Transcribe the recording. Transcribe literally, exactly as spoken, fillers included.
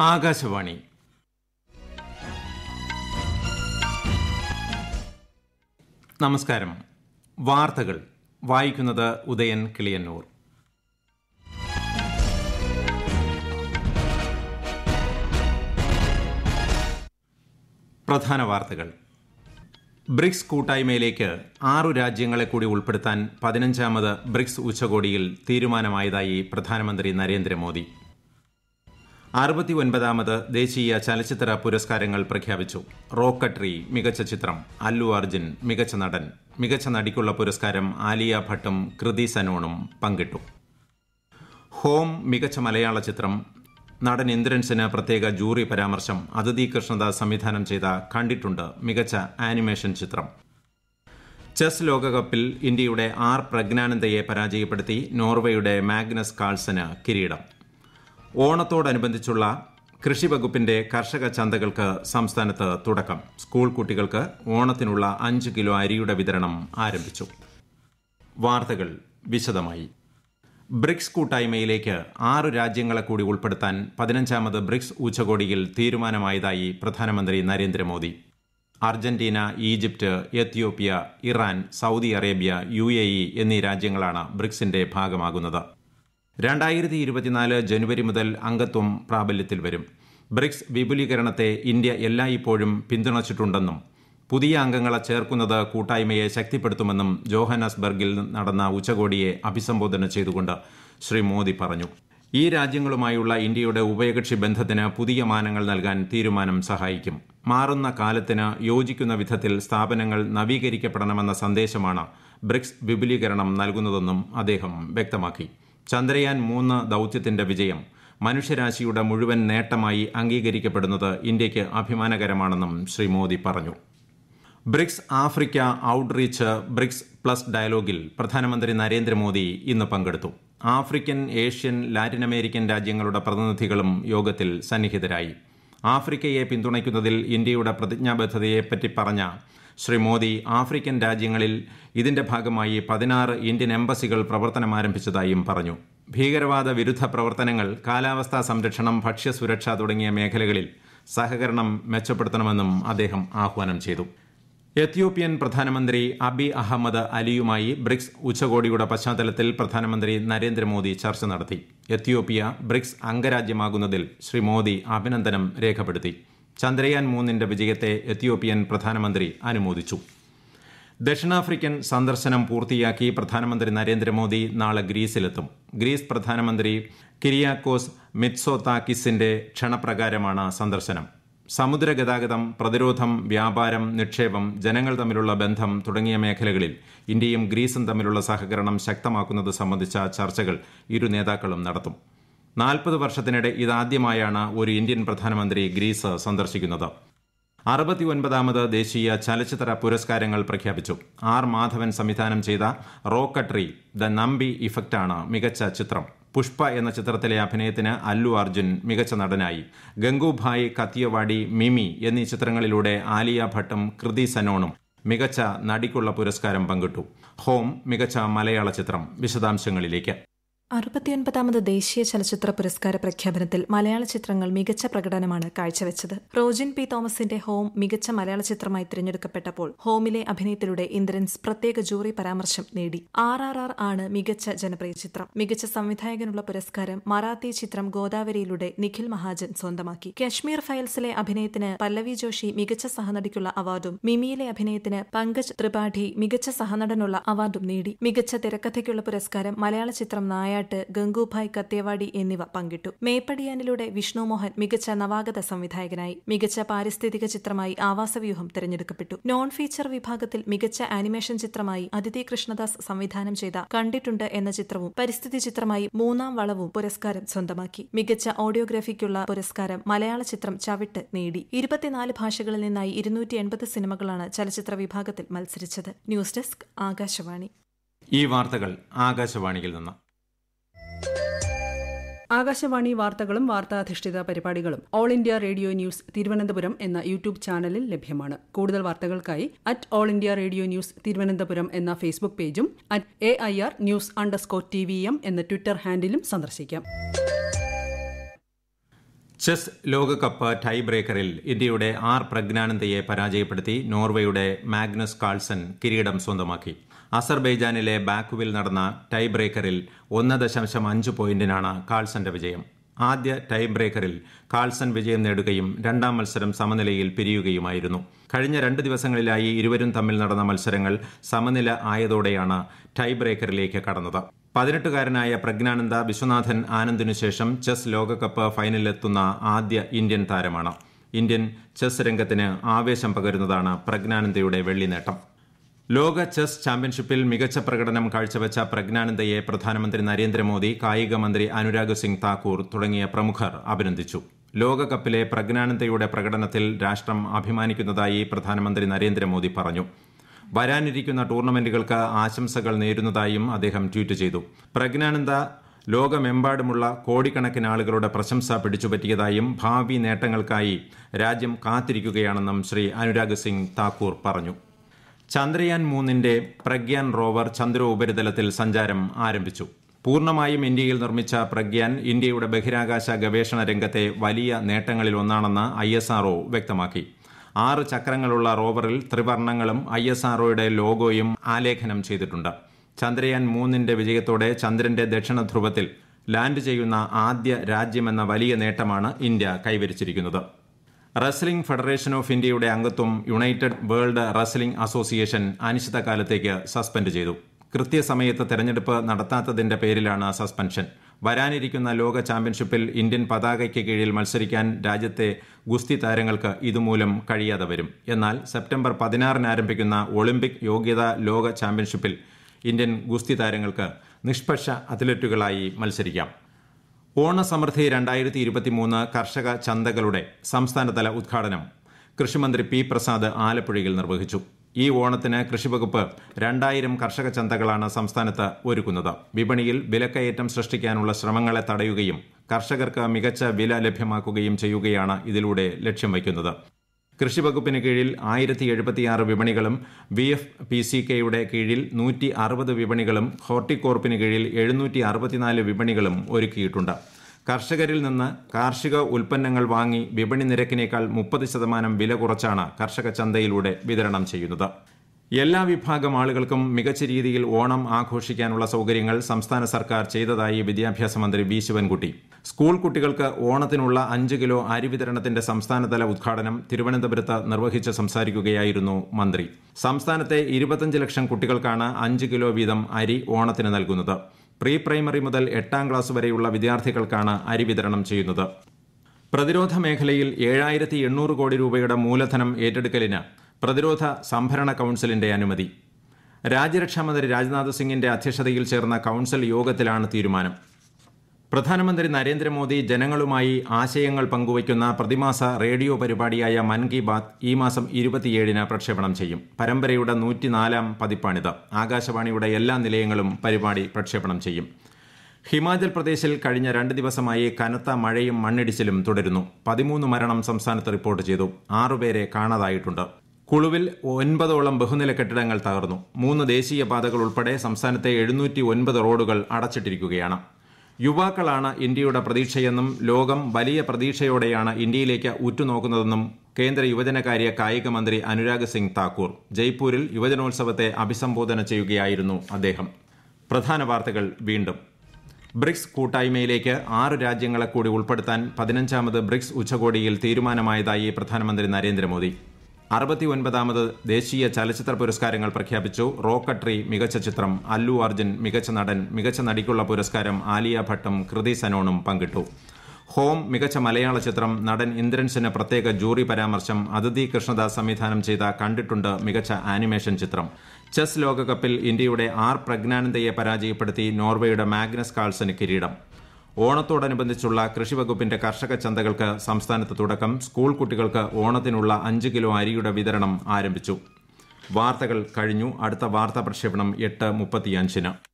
ആകാശവാണി. നമസ്കാരം. വാർത്തകൾ വായിക്കുന്നത് ഉദയൻ കിളിയന്നൂർ. പ്രധാന വാർത്തകൾ. ബ്രിക്സ് കൂട്ടായ്മയിലേക്ക് ആറു രാജ്യങ്ങളെ കൂടി ഉൾപ്പെടുത്താൻ പതിനഞ്ചാമത് ബ്രിക്സ് ഉച്ചകോടിയിൽ തീരുമാനമായതായി പ്രധാനമന്ത്രി നരേന്ദ്രമോദി. അറുപത്തി ഒൻപതാമത് ദേശീയ ചലച്ചിത്ര പുരസ്കാരങ്ങൾ പ്രഖ്യാപിച്ചു. റോക്കട്രി മികച്ച ചിത്രം, അല്ലു അർജുൻ മികച്ച നടൻ, മികച്ച നടിക്കുള്ള പുരസ്കാരം ആലിയ ഭട്ടും കൃതി സനോണും പങ്കിട്ടു. ഹോം മികച്ച മലയാള ചിത്രം, നടൻ ഇന്ദ്രൻസിന് പ്രത്യേക ജൂറി പരാമർശം. അതിഥി കൃഷ്ണദാസ് സംവിധാനം ചെയ്ത കണ്ടിട്ടുണ്ട് മികച്ച ആനിമേഷൻ ചിത്രം. ചെസ് ലോകകപ്പിൽ ഇന്ത്യയുടെ ആർ പ്രജ്ഞാനന്ദയെ പരാജയപ്പെടുത്തി നോർവേയുടെ മാഗ്നസ് കാൾസന് കിരീടം. ഓണത്തോടനുബന്ധിച്ചുള്ള കൃഷിവകുപ്പിന്റെ കർഷക ചന്തകൾക്ക് സംസ്ഥാനത്ത് തുടക്കം. സ്കൂൾ കുട്ടികൾക്ക് ഓണത്തിനുള്ള അഞ്ച് കിലോ അരിയുടെ വിതരണം ആരംഭിച്ചു. വാർത്തകൾ വിശദമായി. ബ്രിക്സ് കൂട്ടായ്മയിലേക്ക് ആറു രാജ്യങ്ങളെ കൂടി ഉൾപ്പെടുത്താൻ പതിനഞ്ചാമത് ബ്രിക്സ് ഉച്ചകോടിയിൽ തീരുമാനമായതായി പ്രധാനമന്ത്രി Narendra Modi. Argentina, Egypt, Ethiopia, Iran, Saudi Arabia, U A E എന്നീ രാജ്യങ്ങളാണ് ബ്രിക്സിന്റെ ഭാഗമാകുന്നത്. രണ്ടായിരത്തി ഇരുപത്തിനാല് ജനുവരി മുതൽ അംഗത്വം പ്രാബല്യത്തിൽ വരും. ബ്രിക്സ് വിപുലീകരണത്തെ ഇന്ത്യ എല്ലായ്പ്പോഴും പിന്തുണച്ചിട്ടുണ്ടെന്നും പുതിയ അംഗങ്ങളെ ചേർക്കുന്നത് കൂട്ടായ്മയെ ശക്തിപ്പെടുത്തുമെന്നും ജോഹന്നാസ്ബർഗിൽ നടന്ന ഉച്ചകോടിയെ അഭിസംബോധന ചെയ്തുകൊണ്ട് ശ്രീ മോദി പറഞ്ഞു. ഈ രാജ്യങ്ങളുമായുള്ള ഇന്ത്യയുടെ ഉഭയകക്ഷി ബന്ധത്തിന് പുതിയ മാനങ്ങൾ നൽകാൻ തീരുമാനം സഹായിക്കും. മാറുന്ന കാലത്തിന് യോജിക്കുന്ന വിധത്തിൽ സ്ഥാപനങ്ങൾ നവീകരിക്കപ്പെടണമെന്ന സന്ദേശമാണ് ബ്രിക്സ് വിപുലീകരണം നൽകുന്നതെന്നും അദ്ദേഹം വ്യക്തമാക്കി. ചന്ദ്രയാൻ മൂന്ന് ദൌത്യത്തിന്റെ വിജയം മനുഷ്യരാശിയുടെ മുഴുവൻ നേട്ടമായി അംഗീകരിക്കപ്പെടുന്നത് ഇന്ത്യയ്ക്ക് അഭിമാനകരമാണെന്നും ശ്രീ മോദി പറഞ്ഞു. BRICS Africa outreach BRICS plus ഡയലോഗിൽ പ്രധാനമന്ത്രി നരേന്ദ്രമോദി ഇന്ന് പങ്കെടുത്തു. ആഫ്രിക്കൻ, ഏഷ്യൻ, ലാറ്റിൻ അമേരിക്കൻ രാജ്യങ്ങളുടെ പ്രതിനിധികളും യോഗത്തിൽ സന്നിഹിതരായി. ആഫ്രിക്കയെ പിന്തുണയ്ക്കുന്നതിൽ ഇന്ത്യയുടെ പ്രതിജ്ഞാബദ്ധതയെപ്പറ്റി പറഞ്ഞ ശ്രീ മോദി ആഫ്രിക്കൻ രാജ്യങ്ങളിൽ ഇതിന്റെ ഭാഗമായി പതിനാറ് ഇന്ത്യൻ എംബസികൾ പ്രവർത്തനമാരംഭിച്ചതായും പറഞ്ഞു. ഭീകരവാദ വിരുദ്ധ പ്രവർത്തനങ്ങൾ, കാലാവസ്ഥാ സംരക്ഷണം, ഭക്ഷ്യസുരക്ഷ തുടങ്ങിയ മേഖലകളിൽ സഹകരണം മെച്ചപ്പെടുത്തണമെന്നും അദ്ദേഹം ആഹ്വാനം ചെയ്തു. എത്യോപ്യൻ പ്രധാനമന്ത്രി അബി അഹമ്മദ് അലിയുമായി ബ്രിക്സ് ഉച്ചകോടിയുടെ പശ്ചാത്തലത്തിൽ പ്രധാനമന്ത്രി നരേന്ദ്രമോദി ചർച്ച നടത്തി. എത്യോപ്യ ബ്രിക്സ് അംഗരാജ്യമാകുന്നതിൽ ശ്രീ മോദി അഭിനന്ദനം രേഖപ്പെടുത്തി. ചന്ദ്രയാൻ മൂന്നിന്റെ വിജയത്തെ എത്യോപ്യൻ പ്രധാനമന്ത്രി അനുമോദിച്ചു. ദക്ഷിണാഫ്രിക്കൻ സന്ദർശനം പൂർത്തിയാക്കി പ്രധാനമന്ത്രി നരേന്ദ്രമോദി നാളെ ഗ്രീസിലെത്തും. ഗ്രീസ് പ്രധാനമന്ത്രി കിരിയാക്കോസ് മിറ്റ്സോതാക്കിസിന്റെ ക്ഷണപ്രകാരമാണ് സന്ദർശനം. സമുദ്രഗതാഗതം, പ്രതിരോധം, വ്യാപാരം, നിക്ഷേപം, ജനങ്ങൾ തമ്മിലുള്ള ബന്ധം തുടങ്ങിയ മേഖലകളിൽ ഇന്ത്യയും ഗ്രീസും തമ്മിലുള്ള സഹകരണം ശക്തമാക്കുന്നത് സംബന്ധിച്ച ചർച്ചകൾ ഇരു നേതാക്കളും നടത്തും. നാൽപ്പത് വർഷത്തിനിടെ ഇതാദ്യമായാണ് ഒരു ഇന്ത്യൻ പ്രധാനമന്ത്രി ഗ്രീസ് സന്ദർശിക്കുന്നത്. അറുപത്തി ഒൻപതാമത് ദേശീയ ചലച്ചിത്ര പുരസ്കാരങ്ങൾ പ്രഖ്യാപിച്ചു. ആർ മാധവൻ സംവിധാനം ചെയ്ത റോക്കട്രി ദ നമ്പി ഇഫക്റ്റാണ് മികച്ച ചിത്രം. പുഷ്പ എന്ന ചിത്രത്തിലെ അഭിനയത്തിന് അല്ലു അർജുൻ മികച്ച നടനായി. ഗംഗൂഭായ് കത്തിയവാടി, മിമി എന്നീ ചിത്രങ്ങളിലൂടെ ആലിയ ഭട്ടും കൃതി സനോണും മികച്ച നടിക്കുള്ള പുരസ്കാരം പങ്കിട്ടു. ഹോം മികച്ച മലയാള ചിത്രം. വിശദാംശങ്ങളിലേക്ക്. അറുപത്തിയൊൻപതാമത് ദേശീയ ചലച്ചിത്ര പുരസ്കാര പ്രഖ്യാപനത്തിൽ മലയാള ചിത്രങ്ങൾ മികച്ച പ്രകടനമാണ് കാഴ്ചവെച്ചത്. റോജിൻ പി തോമസിന്റെ ഹോം മികച്ച മലയാള ചിത്രമായി തിരഞ്ഞെടുക്കപ്പെട്ടപ്പോൾ ഹോമിലെ അഭിനയത്തിലൂടെ ഇന്ദ്രൻസ് പ്രത്യേക ജൂറി പരാമർശം നേടി. ആർ ആർ ആർ ആണ് മികച്ച ജനപ്രിയ ചിത്രം. മികച്ച സംവിധായകനുള്ള പുരസ്കാരം മറാത്തി ചിത്രം ഗോദാവരിയിലൂടെ നിഖിൽ മഹാജൻ സ്വന്തമാക്കി. കശ്മീർ ഫയൽസിലെ അഭിനയത്തിന് പല്ലവി ജോഷി മികച്ച സഹനടിക്കുള്ള അവാർഡും മിമിയിലെ അഭിനയത്തിന് പങ്കജ് ത്രിപാഠി മികച്ച സഹനടനുള്ള അവാർഡും നേടി. മികച്ച തിരക്കഥയ്ക്കുള്ള പുരസ്കാരം മലയാള ചിത്രം നായ ഗംഗൂഭായ് കത്തേവാടി എന്നിവ പങ്കിട്ടു. മേപ്പടിയാനിലൂടെ വിഷ്ണു മോഹൻ മികച്ച നവാഗത സംവിധായകനായി. മികച്ച പാരിസ്ഥിതിക ചിത്രമായി ആവാസവ്യൂഹം തിരഞ്ഞെടുക്കപ്പെട്ടു. നോൺ ഫീച്ചർ വിഭാഗത്തിൽ മികച്ച ആനിമേഷൻ ചിത്രമായി അതിഥി കൃഷ്ണദാസ് സംവിധാനം ചെയ്ത കണ്ടിട്ടുണ്ട് എന്ന ചിത്രവും പരിസ്ഥിതി ചിത്രമായി മൂന്നാം വളവും പുരസ്കാരം സ്വന്തമാക്കി. മികച്ച ഓഡിയോഗ്രാഫിക്കുള്ള പുരസ്കാരം മലയാള ചിത്രം ചവിട്ട് നേടി. ഇരുപത്തിനാല് ഭാഷകളിൽ നിന്നായി ഇരുന്നൂറ്റി എൺപത് സിനിമകളാണ് ചലച്ചിത്ര വിഭാഗത്തിൽ മത്സരിച്ചത്. News desk, Akashvani. ഈ വാർത്തകൾ ആകാശവാണിയിൽ നിന്ന്. ആകാശവാണി വാർത്തകളും വാർത്താധിഷ്ഠിത പരിപാടികളും all India radio news Thiruvananthapuram എന്ന യൂട്യൂബ് ചാനലിൽ ലഭ്യമാണ്. കൂടുതൽ വാർത്തകൾക്കായി at all India radio news Thiruvananthapuram എന്ന ഫേസ്ബുക്ക് പേജും at A I R news underscore T V M എന്ന ട്വിറ്റർ ഹാൻഡിലും സന്ദർശിക്കാം. ചെസ് ലോകകപ്പ് ടൈ ബ്രേക്കറിൽ ഇന്ത്യയുടെ ആർ പ്രജ്ഞാനന്ദയെ പരാജയപ്പെടുത്തി നോർവേയുടെ മാഗ്നസ് കാൾസൺ കിരീടം സ്വന്തമാക്കി. അസർബൈജാനിലെ ബാക്കുവിൽ നടന്ന ടൈ ബ്രേക്കറിൽ ഒന്ന് ദശാംശം അഞ്ച് പോയിന്റിനാണ് കാൾസന്റെ വിജയം. ആദ്യ ടൈ ബ്രേക്കറിൽ കാൾസൺ വിജയം നേടുകയും രണ്ടാം മത്സരം സമനിലയിൽ പിരിയുകയുമായിരുന്നു. കഴിഞ്ഞ രണ്ട് ദിവസങ്ങളിലായി ഇരുവരും തമ്മിൽ നടന്ന മത്സരങ്ങൾ സമനില ആയതോടെയാണ് ടൈ ബ്രേക്കറിലേക്ക് കടന്നത്. പതിനെട്ടുകാരനായ പ്രജ്ഞാനന്ദ വിശ്വനാഥൻ ആനന്ദിനു ശേഷം ചെസ് ലോകകപ്പ് ഫൈനലിലെത്തുന്ന ആദ്യ ഇന്ത്യൻ താരമാണ്. ഇന്ത്യൻ ചെസ് രംഗത്തിന് ആവേശം പകരുന്നതാണ് പ്രജ്ഞാനന്ദയുടെ വെള്ളി നേട്ടം. ലോക ചെസ് ചാമ്പ്യൻഷിപ്പിൽ മികച്ച പ്രകടനം കാഴ്ചവെച്ച പ്രജ്ഞാനന്ദയെ പ്രധാനമന്ത്രി നരേന്ദ്രമോദി, കായിക മന്ത്രി അനുരാഗ് സിംഗ് താക്കൂർ തുടങ്ങിയ പ്രമുഖർ അഭിനന്ദിച്ചു. ലോകകപ്പിലെ പ്രജ്ഞാനന്ദയുടെ പ്രകടനത്തിൽ രാഷ്ട്രം അഭിമാനിക്കുന്നതായി പ്രധാനമന്ത്രി നരേന്ദ്രമോദി പറഞ്ഞു. വരാനിരിക്കുന്ന ടൂർണമെന്റുകൾക്ക് ആശംസകൾ നേരുന്നതായും അദ്ദേഹം ട്വീറ്റ് ചെയ്തു. പ്രജ്ഞാനന്ദ ലോകമെമ്പാടുമുള്ള കോടിക്കണക്കിന് ആളുകളുടെ പ്രശംസ പിടിച്ചുപറ്റിയതായും ഭാവി നേട്ടങ്ങൾക്കായി രാജ്യം കാത്തിരിക്കുകയാണെന്നും ശ്രീ അനുരാഗ് സിംഗ് താക്കൂർ പറഞ്ഞു. ചന്ദ്രയാൻ മൂന്നിന്റെ പ്രഗ്യാൻ റോവർ ചന്ദ്ര ഉപരിതലത്തിൽ സഞ്ചാരം ആരംഭിച്ചു. പൂർണ്ണമായും ഇന്ത്യയിൽ നിർമ്മിച്ച പ്രഗ്യാൻ ഇന്ത്യയുടെ ബഹിരാകാശ ഗവേഷണ രംഗത്തെ വലിയ നേട്ടങ്ങളിലൊന്നാണെന്ന് ഐ എസ് ആർ ഒ വ്യക്തമാക്കി. ആറ് ചക്രങ്ങളുള്ള റോവറിൽ ത്രിവർണ്ണങ്ങളും ഐ എസ് ആർ ഒയുടെ ലോഗോയും ആലേഖനം ചെയ്തിട്ടുണ്ട്. ചന്ദ്രയാൻ മൂന്നിന്റെ വിജയത്തോടെ ചന്ദ്രന്റെ ദക്ഷിണ ധ്രുവത്തിൽ ലാൻഡ് ചെയ്യുന്ന ആദ്യ രാജ്യമെന്ന വലിയ നേട്ടമാണ് ഇന്ത്യ കൈവരിച്ചിരിക്കുന്നത്. റെസ്ലിംഗ് ഫെഡറേഷൻ ഓഫ് ഇന്ത്യയുടെ അംഗത്വം യുണൈറ്റഡ് വേൾഡ് റെസ്ലിംഗ് അസോസിയേഷൻ അനിശ്ചിതകാലത്തേക്ക് സസ്പെൻഡ് ചെയ്തു. കൃത്യസമയത്ത് തെരഞ്ഞെടുപ്പ് നടത്താത്തതിന്റെ പേരിലാണ് സസ്പെൻഷൻ. വരാനിരിക്കുന്ന ലോക ചാമ്പ്യൻഷിപ്പിൽ ഇന്ത്യൻ പതാകയ്ക്ക് കീഴിൽ മത്സരിക്കാൻ രാജ്യത്തെ ഗുസ്തി താരങ്ങൾക്ക് ഇതുമൂലം കഴിയാതെ വരും. എന്നാൽ സെപ്റ്റംബർ പതിനാറിന് ആരംഭിക്കുന്ന ഒളിമ്പിക് യോഗ്യതാ ലോക ചാമ്പ്യൻഷിപ്പിൽ ഇന്ത്യൻ ഗുസ്തി താരങ്ങൾക്ക് നിഷ്പക്ഷ അത്ലറ്റുകളായി മത്സരിക്കാം. ഓണസമൃദ്ധി രണ്ടായിരത്തി ഇരുപത്തിമൂന്ന് കർഷക ചന്തകളുടെ സംസ്ഥാനതല ഉദ്ഘാടനം കൃഷിമന്ത്രി പി പ്രസാദ് ആലപ്പുഴയിൽ നിർവഹിച്ചു. ഈ ഓണത്തിന് കൃഷിവകുപ്പ് രണ്ടായിരം കർഷക ചന്തകളാണ് സംസ്ഥാനത്ത് ഒരുക്കുന്നത്. വിപണിയിൽ വിലക്കയറ്റം സൃഷ്ടിക്കാനുള്ള ശ്രമങ്ങളെ തടയുകയും കർഷകർക്ക് മികച്ച വില ലഭ്യമാക്കുകയും ചെയ്യുകയാണ് ഇതിലൂടെ ലക്ഷ്യം വയ്ക്കുന്നത്. കൃഷിവകുപ്പിന് കീഴിൽ ആയിരത്തി എഴുപത്തിയാറ് വിപണികളും വി എഫ് പി സി കെയുടെ കീഴിൽ നൂറ്റി അറുപത് വിപണികളും ഹോർട്ടികോർപ്പിന് കീഴിൽ എഴുന്നൂറ്റി അറുപത്തിനാല് വിപണികളും ഒരുക്കിയിട്ടുണ്ട്. കർഷകരിൽ നിന്ന് കാർഷിക ഉൽപ്പന്നങ്ങൾ വാങ്ങി വിപണി നിരക്കിനേക്കാൾ മുപ്പത് ശതമാനം വില കുറച്ചാണ് കർഷക ചന്തയിലൂടെ വിതരണം ചെയ്യുന്നത്. എല്ലാ വിഭാഗം ആളുകൾക്കും മികച്ച രീതിയിൽ ഓണം ആഘോഷിക്കാനുള്ള സൌകര്യങ്ങൾ സംസ്ഥാന സർക്കാർ ചെയ്തതായി വിദ്യാഭ്യാസ മന്ത്രി വി ശിവൻകുട്ടി. സ്കൂൾ കുട്ടികൾക്ക് ഓണത്തിനുള്ള അഞ്ച് കിലോ അരി വിതരണത്തിന്റെ സംസ്ഥാനതല ഉദ്ഘാടനം തിരുവനന്തപുരത്ത് നിർവഹിച്ച് സംസാരിക്കുകയായിരുന്നു മന്ത്രി. സംസ്ഥാനത്തെ ഇരുപത്തിയഞ്ച് ലക്ഷം കുട്ടികൾക്കാണ് അഞ്ച് കിലോ വീതം അരി ഓണത്തിന് നൽകുന്നത്. പ്രീ പ്രൈമറി മുതൽ എട്ടാം ക്ലാസ് വരെയുള്ള വിദ്യാർത്ഥികൾക്കാണ് അരി വിതരണം ചെയ്യുന്നത്. പ്രതിരോധ മേഖലയിൽ ഏഴായിരത്തി എണ്ണൂറ് കോടി രൂപയുടെ മൂലധനം ഏറ്റെടുക്കലിന് പ്രതിരോധ സംഭരണ കൌൺസിലിന്റെ അനുമതി. രാജ്യരക്ഷാമന്ത്രി രാജ്നാഥ് സിംഗിന്റെ അധ്യക്ഷതയിൽ ചേർന്ന കൌൺസിൽ യോഗത്തിലാണ് തീരുമാനം. പ്രധാനമന്ത്രി നരേന്ദ്രമോദി ജനങ്ങളുമായി ആശയങ്ങൾ പങ്കുവയ്ക്കുന്ന പ്രതിമാസ റേഡിയോ പരിപാടിയായ മൻ കി ബാത്ത് ഈ മാസം ഇരുപത്തിയേഴിന് പ്രക്ഷേപണം ചെയ്യും. പരമ്പരയുടെ നൂറ്റിനാലാം പതിപ്പാണിത്. ആകാശവാണിയുടെ എല്ലാ നിലയങ്ങളും പരിപാടി പ്രക്ഷേപണം ചെയ്യും. ഹിമാചൽ പ്രദേശിൽ കഴിഞ്ഞ രണ്ട് ദിവസമായി കനത്ത മഴയും മണ്ണിടിച്ചിലും തുടരുന്നു. പതിമൂന്ന് മരണം സംസ്ഥാനത്ത് റിപ്പോർട്ട് ചെയ്തു. ആറുപേരെ കാണാതായിട്ടുണ്ട്. കുളുവിൽ ഒൻപതോളം ബഹുനില കെട്ടിടങ്ങൾ തകർന്നു. മൂന്ന് ദേശീയ പാതകൾ ഉൾപ്പെടെ സംസ്ഥാനത്തെ എഴുന്നൂറ്റി ഒൻപത് റോഡുകൾ അടച്ചിട്ടിരിക്കുകയാണ്. യുവാക്കളാണ് ഇന്ത്യയുടെ പ്രതീക്ഷയെന്നും ലോകം വലിയ പ്രതീക്ഷയോടെയാണ് ഇന്ത്യയിലേക്ക് ഉറ്റുനോക്കുന്നതെന്നും കേന്ദ്ര യുവജനകാര്യ കായിക മന്ത്രി അനുരാഗ് സിംഗ് താക്കൂർ ജയ്പൂരിൽ യുവജനോത്സവത്തെ അഭിസംബോധന ചെയ്യുകയായിരുന്നു അദ്ദേഹം. പ്രധാന വാർത്തകൾ വീണ്ടും. ബ്രിക്സ് കൂട്ടായ്മയിലേക്ക് ആറ് രാജ്യങ്ങളെ കൂടി ഉൾപ്പെടുത്താൻ പതിനഞ്ചാമത് ബ്രിക്സ് ഉച്ചകോടിയിൽ തീരുമാനമായതായി പ്രധാനമന്ത്രി നരേന്ദ്രമോദി. അറുപത്തിയൊൻപതാമത് ദേശീയ ചലച്ചിത്ര പുരസ്കാരങ്ങൾ പ്രഖ്യാപിച്ചു. റോക്കട്രി മികച്ച ചിത്രം, അല്ലു അർജുൻ മികച്ച നടൻ, മികച്ച നടിക്കുള്ള പുരസ്കാരം ആലിയ ഭട്ടും കൃതി സനോണും പങ്കിട്ടു. ഹോം മികച്ച മലയാള ചിത്രം, നടൻ ഇന്ദ്രൻസിന് പ്രത്യേക ജൂറി പരാമർശം. അതിഥി കൃഷ്ണദാസ് സംവിധാനം ചെയ്ത കണ്ടിട്ടുണ്ട് മികച്ച ആനിമേഷൻ ചിത്രം. ചെസ് ലോകകപ്പിൽ ഇന്ത്യയുടെ ആർ പ്രജ്ഞാനന്ദയെ പരാജയപ്പെടുത്തി നോർവേയുടെ മാഗ്നസ് കാൾസന് കിരീടം. ഓണത്തോടനുബന്ധിച്ചുള്ള കൃഷിവകുപ്പിന്റെ കർഷക ചന്തകൾക്ക് സംസ്ഥാനത്ത് തുടക്കം. സ്കൂൾ കുട്ടികൾക്ക് ഓണത്തിനുള്ള അഞ്ച് കിലോ അരിയുടെ വിതരണം ആരംഭിച്ചു. വാർത്തകൾ കഴിഞ്ഞു. അടുത്ത വാർത്താ പ്രക്ഷേപണം എട്ട് മുപ്പത്തിയഞ്ചിന്.